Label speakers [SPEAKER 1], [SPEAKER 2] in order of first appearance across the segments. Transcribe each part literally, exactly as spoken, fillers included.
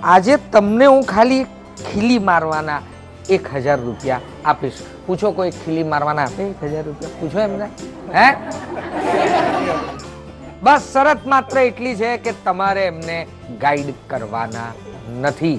[SPEAKER 1] આજે તમને હું ખાલી ખીલી મારવાના એક હજાર રૂપિયા આપીશ. પૂછો કોઈ ખીલી મારવાના આપે એક હજાર રૂપિયા? પૂછો એમને. હે બસ શરત માત્ર એટલી છે કે તમારે એમને ગાઈડ કરવાના નથી.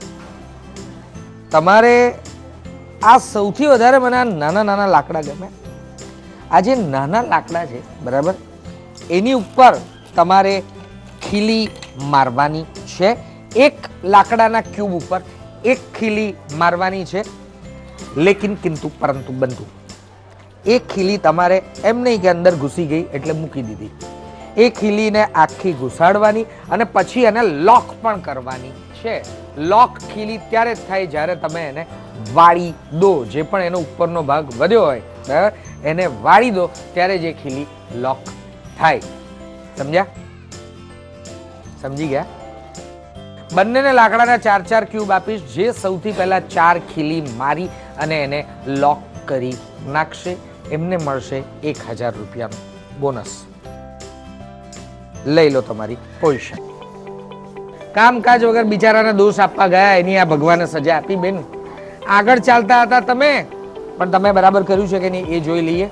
[SPEAKER 1] તમારે આ સૌથી વધારે મને આ નાના નાના લાકડા ગમે. આ જે નાના લાકડા છે બરાબર, એની ઉપર તમારે ખીલી મારવાની છે. એક લાકડાના ક્યુબ ઉપર એક ખીલી મારવાની છે. લેકિન કિંતુ પરંતુ બંતુ એ ખીલી તમારે એમ નહીં કે અંદર ઘૂસી ગઈ એટલે મૂકી દીધી. એ ખીલીને આખી ઘુસાડવાની અને પછી એને લોક પણ કરવાની છે. લોક ખીલી ત્યારે જ થાય જ્યારે તમે એને વાળી દો. જે પણ એનો ઉપરનો ભાગ વધ્યો હોય બરાબર, એને વાળી દો ત્યારે જે ખીલી લોક થાય. સમજ્યા? સમજી ગયા? બંનેને લાકડાના ચાર ચાર ક્યુબ આપીશ. જે સૌથી પહેલા ચાર ખીલી મારી અને એને લોક કરી નાખશે એમને મળશે એક હજાર રૂપિયાનું બોનસ. લઈ લો તમારી પોઝિશન. કામકાજ વગર બિચારાને દોષ આપવા ગયા એની આ ભગવાને સજા આપી. બેન આગળ ચાલતા હતા તમે, પણ તમે બરાબર કર્યું છે કે નહીં એ જોઈ લઈએ.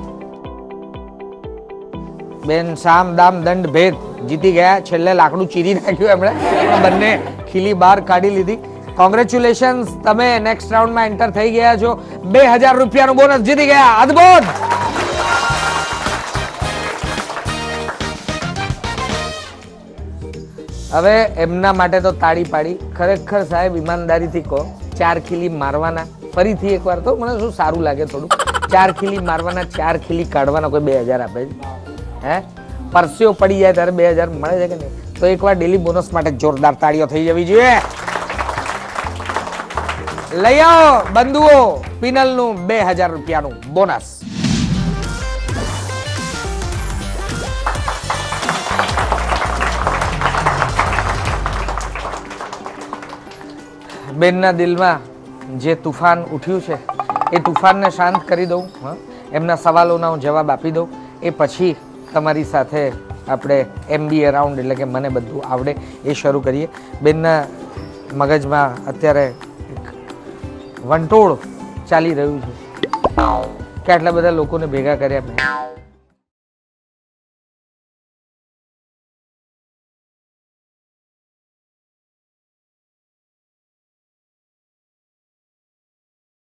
[SPEAKER 1] બેન સામ દામ દંડ ભેદ જીતી ગયા. છેલ્લે લાકડું ચીરી નાખ્યું એમણે, બંને ખીલી બહાર કાઢી લીધી. કોંગ્રેચ્યુલેશન્સ, તમે નેક્સ્ટ રાઉન્ડમાં એન્ટર થઈ ગયા છો. બે હજાર રૂપિયાનું બોનસ જીતી ગયા. અદ્ભુત. હવે એમના માટે તો તાળી પાડી. ખરેખર સાહેબ ઈમાનદારીથી કહો, ચાર ખીલી મારવાના ફરીથી એકવાર તો મને શું સારું લાગે થોડું. ચાર ખીલી મારવાના, ચાર ખીલી કાઢવાના, કોઈ બે હજાર આપે છે? હે પરસ્યો પડી જાય ત્યારે બે હજાર મળે છે કે નહીં? તો એકવાર ડેલી બોનસ માટે જોરદાર તાળીઓ થઈ જવી જોઈએ. લઈ આવો બંધુઓ પિનલનું બે હજાર રૂપિયાનું બોનસ. બેનના દિલમાં જે તુફાન ઉઠ્યું છે એ તુફાનને શાંત કરી દઉં. એમના સવાલોના હું જવાબ આપી દઉં. એ પછી તમારી સાથે આપણે એમબીએ રાઉન્ડ એટલે કે મને બધું આવડે એ શરૂ કરીએ. બેનના મગજમાં અત્યારે વંટોળ ચાલી રહ્યું છે કે આટલા બધા લોકોને ભેગા કર્યા.